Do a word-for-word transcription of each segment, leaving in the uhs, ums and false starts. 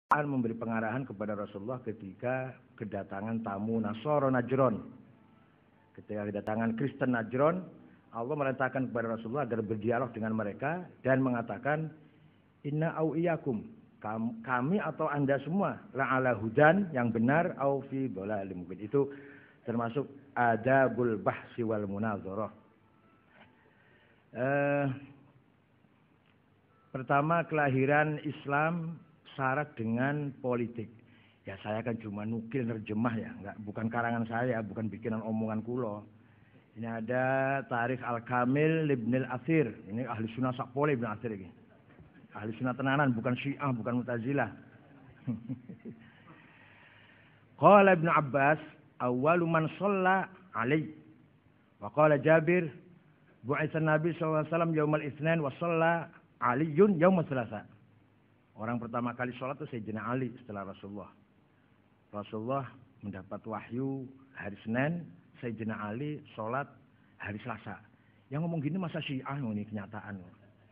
memberi pengarahan kepada Rasulullah ketika kedatangan tamu Nasoro Najron. Ketika kedatangan Kristen Najron, Allah merintahkan kepada Rasulullah agar berdialog dengan mereka dan mengatakan, Inna au iyakum, kami atau anda semua la'ala hudan yang benar au fi dhalalim mubin. Itu termasuk adabul bahsi wal munazarah. Eh, pertama, kelahiran Islam syarat dengan politik. Ya saya kan cuma nukil nerjemah ya, enggak, bukan karangan saya, bukan bikinan omongan kulo. Ini ada Tarikh Al-Kamil Ibn Al-Athir. Ini ahli sunnah sakpole Ibn Al-Athir ini. Ahli sunnah tenanan, bukan Syiah, bukan Mu'tazilah. Qala Ibn Abbas, awwalu man shalla alaihi. Wa qala Jabir, bu'itsan Nabi sallallahu alaihi wasallam yaumal itsnain wa shalla Aliyun yaumal tsalatsa. Orang pertama kali sholat itu Sayyidina Ali setelah Rasulullah. Rasulullah mendapat wahyu hari Senin, Sayyidina Ali sholat hari Selasa. Yang ngomong gini masa Syiah, ini kenyataan.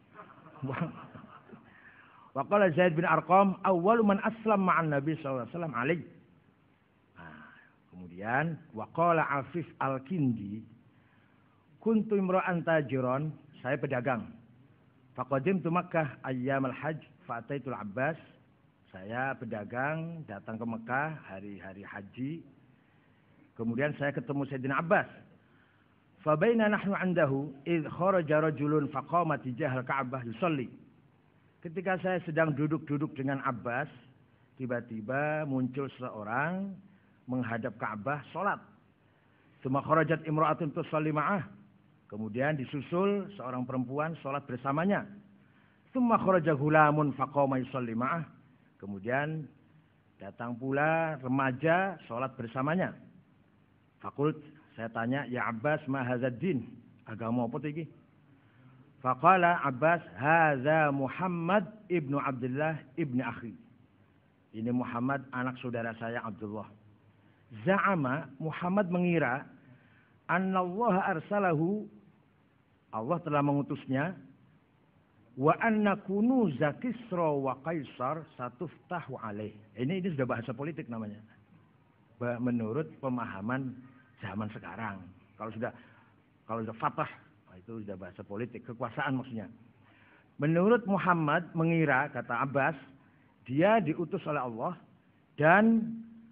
Wa qala Zaid bin Arqam, awwalu man aslam ma'an Nabi sallallahu alaihi wasallam Ali. Nah, kemudian wa qala Afif Al-Kindi, kuntu imra'an tajiron, saya pedagang. Faqadimtu Makkah ayyamal hajj fa'ataitul Abbas. Saya pedagang datang ke Mekah hari-hari haji. Kemudian saya ketemu Sayyidina Abbas. Fa baina nahnu 'indahu idh kharaja rajulun faqama tijahal Ka'bah yusalli. Ketika saya sedang duduk-duduk dengan Abbas, tiba-tiba muncul seorang menghadap Ka'bah salat. Tsumma kharajat imra'atun tusalli ma'ah. Kemudian disusul seorang perempuan salat bersamanya. Tsumma kharaja ghulamun faqama yusalli ma'ah. Kemudian datang pula remaja salat bersamanya. Fakult, saya tanya, ya Abbas, ma hadzal din? Agama apa iki? Faqala Abbas, hadza Muhammad ibnu Abdullah ibni akhi. Ini Muhammad anak saudara saya Abdullah. Za'ama, Muhammad mengira, annallaha arsalahu, Allah telah mengutusnya, wa anna kunuza Kisra wa Kaisar satuftahu alaih. Ini ini sudah bahasa politik namanya. Menurut pemahaman zaman sekarang. Kalau sudah kalau sudah fatah, itu sudah bahasa politik, kekuasaan maksudnya. Menurut Muhammad mengira, kata Abbas, dia diutus oleh Allah dan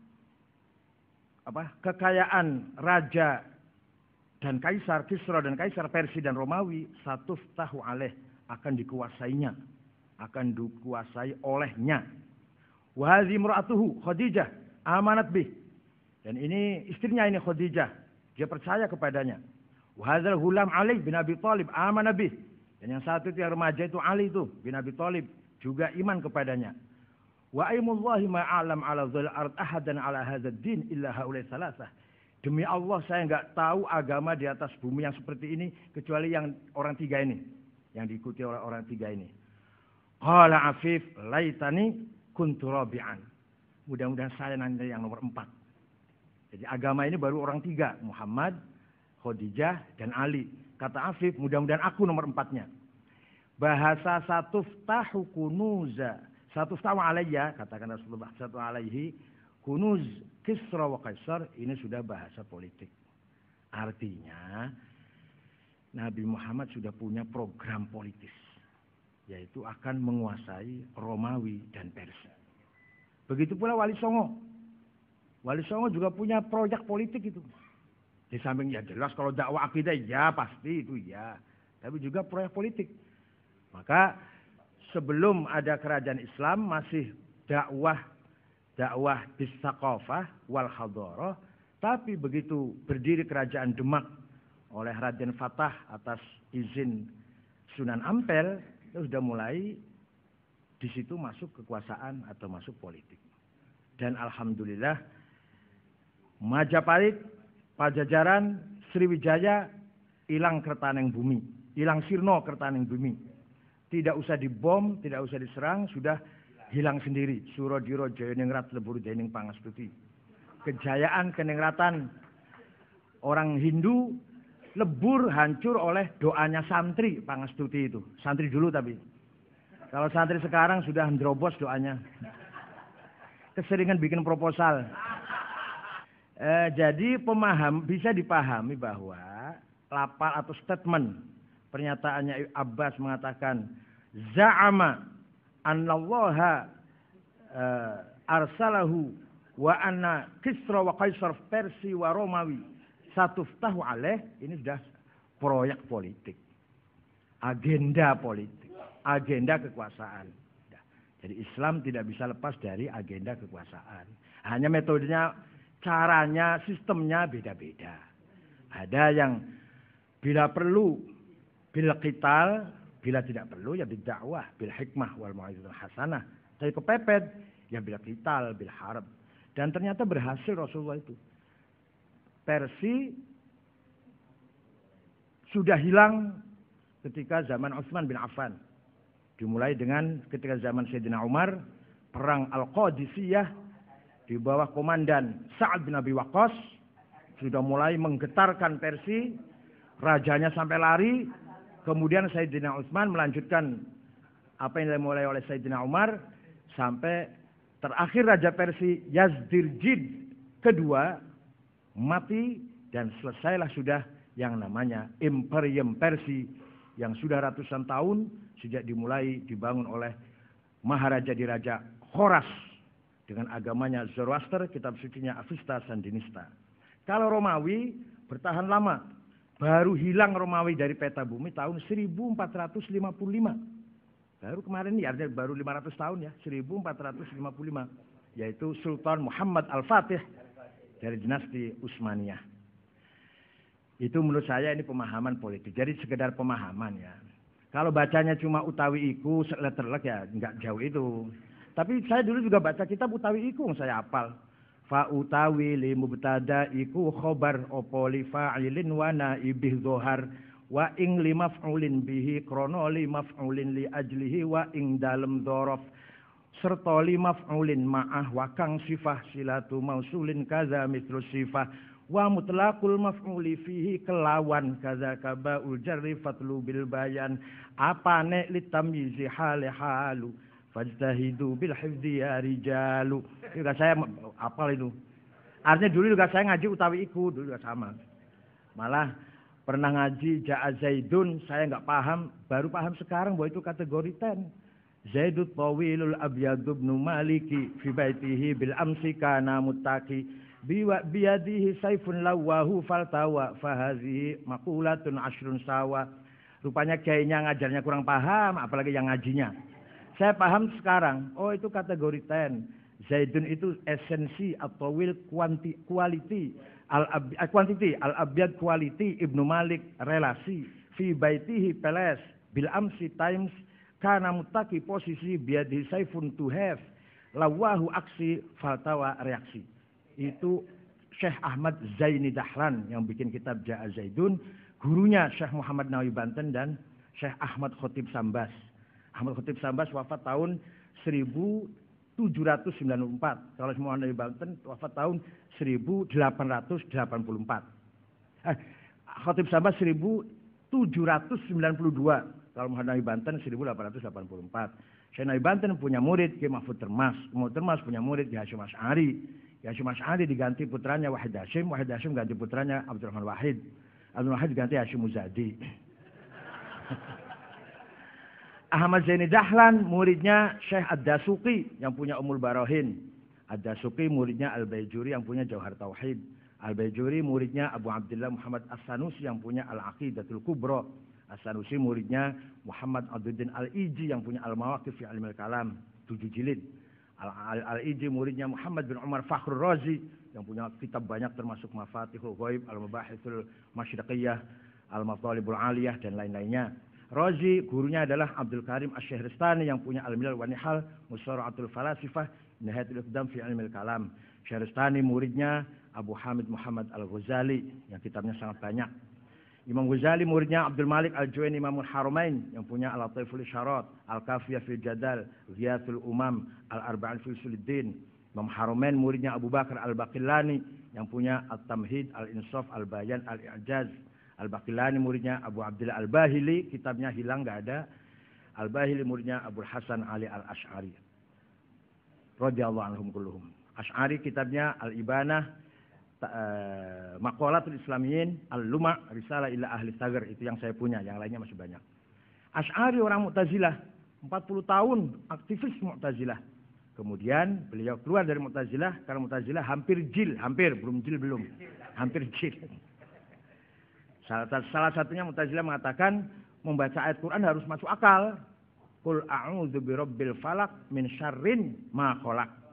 apa? Kekayaan raja dan kaisar, Kisra dan kaisar Persia dan Romawi, satuftahu alaih, akan dikuasainya, akan dikuasai olehnya. Wa hadhi imra'atuhu Khadijah amanat bih. Dan ini istrinya ini Khadijah, dia percaya kepadanya. Wa hadzal ghulam Ali bin Abi Thalib amana bih. Dan yang satu itu yang remaja itu Ali itu bin Abi Thalib juga iman kepadanya. Wa aimullahi ma a'lam 'ala dhil ard ahadan 'ala hadzal din illa haula'i salasah. Demi Allah saya enggak tahu agama di atas bumi yang seperti ini kecuali yang orang tiga ini, yang diikuti oleh orang tiga ini. Qala Afif, laitani kuntu rabi'an. Mudah-mudahan saya nanti yang nomor empat. Jadi agama ini baru orang tiga, Muhammad, Khadijah, dan Ali. Kata Afif, mudah-mudahan aku nomor empatnya. Bahasa satuftahu kunuza, satuftahu alayya, katakan Rasulullah satu alaihi, kunuz Kisra wa Kaisar, ini sudah bahasa politik. Artinya, Nabi Muhammad sudah punya program politis, yaitu akan menguasai Romawi dan Persia. Begitu pula Wali Songo. Wali Songo juga punya proyek politik itu. Di samping ya jelas kalau dakwah akidah ya pasti itu ya. Tapi juga proyek politik. Maka sebelum ada kerajaan Islam masih dakwah dakwah bis-saqafah wal hadarah. Tapi begitu berdiri kerajaan Demak oleh Raden Fatah atas izin Sunan Ampel, itu sudah mulai di situ masuk kekuasaan atau masuk politik. Dan alhamdulillah Majapahit, Pajajaran, Sriwijaya hilang kertaneng bumi, hilang sirno kertaneng bumi. Tidak usah dibom, tidak usah diserang, sudah hilang sendiri. Surodiro Jayaningrat lebur Jayaning Pangastuti. Kejayaan keningratan orang Hindu lebur hancur oleh doanya santri Pangastuti itu. Santri dulu tapi. Kalau santri sekarang sudah ndrobos doanya. keseringan bikin proposal. Eh, jadi pemaham bisa dipahami bahwa lapal atau statement pernyataannya Abbas mengatakan za'ama annallaha uh, arsalahu wa anna Kisra wa Kaisar Persi wa Romawi satuftahu alaih, ini sudah proyek politik, agenda politik, agenda kekuasaan. Jadi Islam tidak bisa lepas dari agenda kekuasaan. Hanya metodenya, caranya, sistemnya beda-beda. Ada yang bila perlu bil qital, bila tidak perlu ya bidakwah, bil hikmah wal mau'izatul hasanah. Tapi kepepet ya bil qital, bil harb. Dan ternyata berhasil Rasulullah itu. Persi sudah hilang ketika zaman Utsman bin Affan. Dimulai dengan ketika zaman Sayyidina Umar, perang Al-Qadisiyah di bawah komandan Sa'ad bin Abi Waqqas sudah mulai menggetarkan Persi, rajanya sampai lari. Kemudian Sayyidina Utsman melanjutkan apa yang dimulai oleh Sayyidina Umar sampai terakhir Raja Persi Yazdirjid kedua mati dan selesailah sudah yang namanya Imperium Persia yang sudah ratusan tahun sejak dimulai dibangun oleh Maharaja Diraja Khoras dengan agamanya Zoroaster, kitab sucinya Avesta Sandinista. Kalau Romawi bertahan lama, baru hilang Romawi dari peta bumi tahun seribu empat ratus lima puluh lima. Baru kemarin ini artinya baru lima ratus tahun ya, seribu empat ratus lima puluh lima, yaitu Sultan Muhammad Al-Fatih dari dinasti Utsmaniyah. Itu menurut saya ini pemahaman politik. Jadi sekedar pemahaman ya. Kalau bacanya cuma utawi iku letterlek ya nggak jauh itu. Tapi saya dulu juga baca kitab utawi iku saya hafal. Fa utawi li mubtada iku khobar opo li fa'ilin wa naibih dhohar wa ing li maf'ulin bihi krono li maf'ulin li ajlihi wa ing dalem dhorof serta li maf'ulin ma'ah wa kang sifah silatu mausulin kaza mitru sifah wa mutlaqul maf'uli fihi kelawan kaza kabaul jarri fatlu bil bayan apane litamyizi hale halu fajtahidu bil hifdhi ya rijalu. Juga saya apal itu. Artinya dulu juga saya ngaji utawi iku, dulu juga sama. Malah pernah ngaji Ja'a Zaidun, saya nggak paham, baru paham sekarang bahwa itu kategori ten. Zaidut tawilul abyadu ibnu maliki fi baitihi bil amsi kana muttaqi biwa biyadihi saifun lawahu faltawa fahazihi maqulatun ashrun sawa. Rupanya kayaknya ngajarnya kurang paham, apalagi yang ngajinya. Saya paham sekarang, oh itu kategori ten. Zaidun itu esensi atau will quanti, quality, al quantity, al abyad quality, Ibnu Malik relasi, fi baitihi peles, bil amsi times, kana mutaki posisi biadi saifun to have, lawahu aksi, faltawa reaksi. Itu Syekh Ahmad Zaini Dahlan yang bikin kitab Ja'a Zaidun, gurunya Syekh Muhammad Nawawi Banten dan Syekh Ahmad Khotib Sambas. Ahmad Khotib Sambas wafat tahun seribu tujuh ratus sembilan puluh empat. Kalau semua dari Banten wafat tahun seribu delapan ratus delapan puluh empat. Eh, Khotib Sambas seribu tujuh ratus sembilan puluh dua. Kalau Muhammad Nawawi Banten seribu delapan ratus delapan puluh empat. Syekh Nawawi Banten punya murid Ki Mahfud Termas. Mahfud Termas punya murid Ki Hasyim Asy'ari. Ki Hasyim Asy'ari diganti putranya Wahid Hasyim. Wahid Hasyim ganti putranya Abdurrahman Wahid. Abdurrahman Wahid diganti Hasyim Muzadi. Ahmad Zaini Dahlan muridnya Syekh Ad-Dasuqi yang punya Ummul Barahin. Ad-Dasuqi muridnya Al-Baijuri yang punya Jauhar Tauhid. Al-Baijuri muridnya Abu Abdullah Muhammad As-Sanusi yang punya Al-Aqidatul Kubra. As-Sanusi muridnya Muhammad Abduddin Al-Iji yang punya Al-Mawaqif fi Ilmil Kalam, tujuh jilid. Al-Iji muridnya Muhammad bin Umar Fakhrur Razi yang punya kitab banyak termasuk Mafatihul Ghaib, Al-Mabahithul Masyriqiyah, Al-Matalibul Aliyah dan lain-lainnya. Razi gurunya adalah Abdul Karim Asy-Syahristani yang punya Al-Milal wa Nihal, Musara'atul Falasifah, Nihayatul Iqdam fi Ilmil Kalam. Syahristani muridnya Abu Hamid Muhammad Al-Ghazali yang kitabnya sangat banyak. Imam Ghazali muridnya Abdul Malik Al-Juwaini Imamul Haramain yang punya Al-Latiful Isyarat, Al-Kafiyah fil Jadal, Ghiyathul Umam, Al-Arba'in fil Usuluddin. Imam Haramain muridnya Abu Bakar Al-Baqillani yang punya At-Tamhid, Al-Insaf, Al-Bayan, Al-I'jaz. Al-Baqillani muridnya Abu Abdullah Al-Bahili, kitabnya hilang nggak ada. Al-Bahili muridnya Abu Hasan Ali Al-Asy'ari. radhiyallahu anhum kulluhum. Asy'ari kitabnya Al-Ibanah, uh, Maqalatul Islamiyin, Al-Luma', Risalah ila Ahli Tsaghir, itu yang saya punya, yang lainnya masih banyak. Asy'ari orang Mu'tazilah, empat puluh tahun aktivis Mu'tazilah. Kemudian beliau keluar dari Mu'tazilah karena Mu'tazilah hampir jil, hampir belum jil belum, hampir jil. Salah, salah satunya Mu'tazilah mengatakan membaca ayat Quran harus masuk akal. Qul a'udzu birabbil falaq min syarrin ma khalaq.